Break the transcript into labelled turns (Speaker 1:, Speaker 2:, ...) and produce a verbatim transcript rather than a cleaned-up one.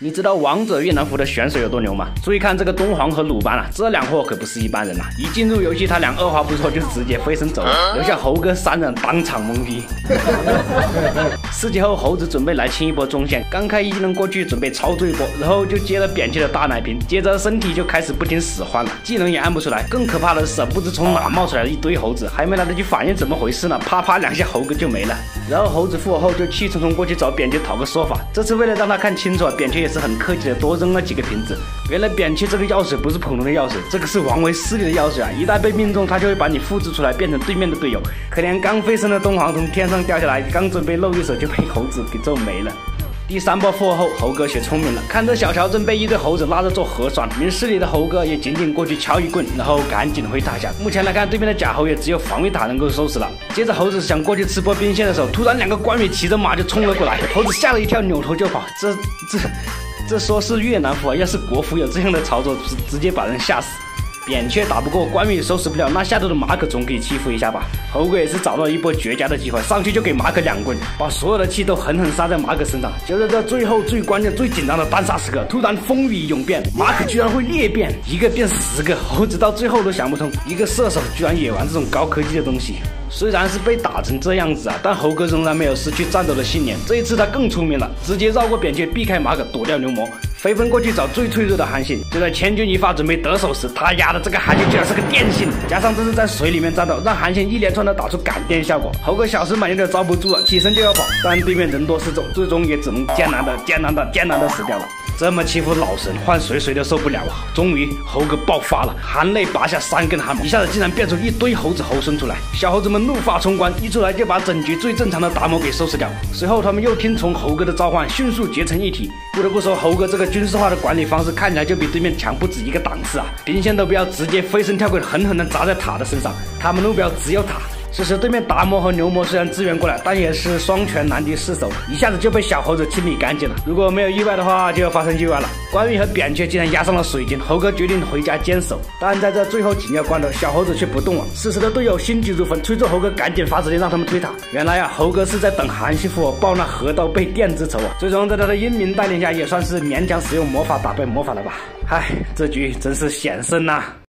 Speaker 1: 你知道王者越南服的选手有多牛吗？注意看这个东皇和鲁班啊，这两货可不是一般人呐、啊！一进入游戏，他俩二话不说就直接飞身走了，留下猴哥三人当场懵逼。四级后，猴子准备来清一波中线，刚开一技能过去，准备操作一波，然后就接了扁鹊的大奶瓶，接着身体就开始不停使唤了，技能也按不出来。更可怕的是，不知从哪冒出来了一堆猴子，还没来得及反应怎么回事呢，啪啪两下猴哥就没了。然后猴子复活后就气冲冲过去找扁鹊讨个说法，这次为了让他看清楚，扁鹊也是很客气的多扔了几个瓶子。原来扁鹊这个药水不是普通的药水，这个是王维势力的药水啊！一旦被命中，他就会把你复制出来，变成对面的队友。可怜刚飞升的东皇从天上掉下来，刚准备露一手就被猴子给揍没了。第三波复活后，猴哥学聪明了，看着小乔正被一堆猴子拉着做核酸，明事理的猴哥也仅仅过去敲一棍，然后赶紧回塔下。目前来看，对面的假猴也只有防卫塔能够收拾了。接着猴子想过去吃波兵线的时候，突然两个关羽骑着马就冲了过来，猴子吓了一跳，扭头就跑。这这这说是越南服啊，要是国服有这样的操作，直直接把人吓死。扁鹊打不过，关羽收拾不了，那下头的马可总可以欺负一下吧。猴哥也是找到了一波绝佳的机会，上去就给马可两棍，把所有的气都狠狠撒在马可身上。就在这最后最关键最紧张的单杀时刻，突然风雨涌变，马可居然会裂变，一个变十个。猴子到最后都想不通，一个射手居然也玩这种高科技的东西。虽然是被打成这样子啊，但猴哥仍然没有失去战斗的信念。这一次他更聪明了，直接绕过扁鹊，避开马可，躲掉牛魔，飞奔过去找最脆弱的韩信。就在千钧一发准备得手时，他丫的这个韩信居然是个电信，加上这是在水里面战斗，让韩信一连串的打出感电效果。猴哥小石板有点遭不住了，起身就要跑，但对面人多势众，最终也只能艰难的艰难的艰难的死掉了。这么欺负老神，换谁谁都受不了啊！终于，猴哥爆发了，含泪拔下三根汗毛，一下子竟然变出一堆猴子猴孙出来。小猴子们怒发冲冠，一出来就把整局最正常的达摩给收拾掉。随后他们又听从猴哥的召唤，迅速结成一体。不得不说，猴哥这个军事化的管理方式看起来就比对面强不止一个档次啊！兵线都不要，直接飞身跳过，狠狠的砸在塔的身上。他们目标只有塔。此时对面达摩和牛魔虽然支援过来，但也是双拳难敌四手，一下子就被小猴子清理干净了。如果没有意外的话，就要发生意外了。关羽和扁鹊竟然压上了水晶，猴哥决定回家坚守。但在这最后紧要关头，小猴子却不动了。此时的队友心急如焚，催促猴哥赶紧发指令让他们推塔。原来啊，猴哥是在等韩信复活报那河道被电之仇啊。最终在他的英明带领下，也算是勉强使用魔法打败魔法了吧。唉，这局真是险胜呐、啊。